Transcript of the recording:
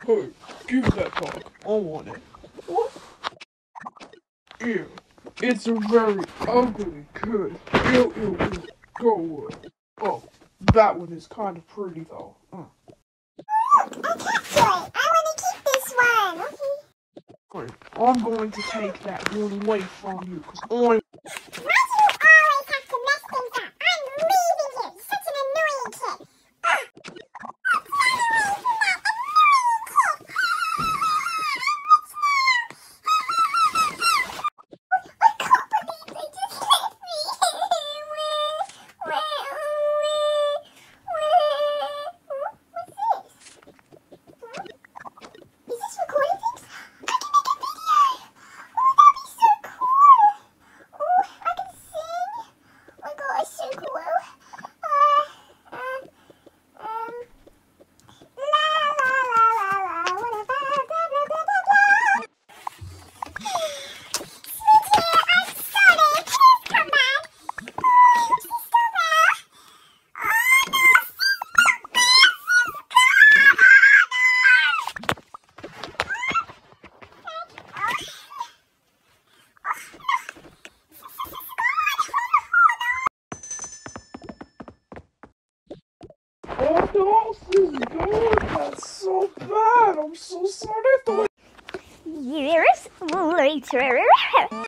Hey, give me that dog. I want it. What? Ew. It's a very ugly kid. Ew, ew, ew. Go away. Oh, that one is kind of pretty though. Look, I kept it. I want to keep this one. Okay. Wait, I'm going to take that one away from you because I... Why do you always have to mess things up? I'm leaving you. You're such an annoying kid. Oh no, this is good. That's so bad. I'm so sorry. Years later.